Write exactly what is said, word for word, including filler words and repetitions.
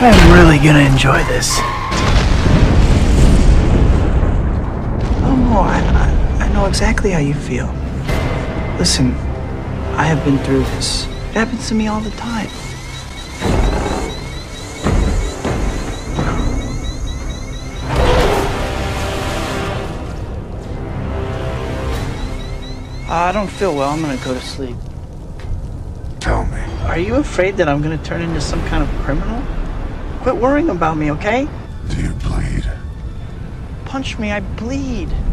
I'm really gonna enjoy this. Oh, no, I, I, I know exactly how you feel. Listen, I have been through this. It happens to me all the time. I don't feel well. I'm gonna go to sleep. Tell me. Are you afraid that I'm gonna turn into some kind of criminal? Quit worrying about me, okay? Do you bleed? Punch me, I bleed.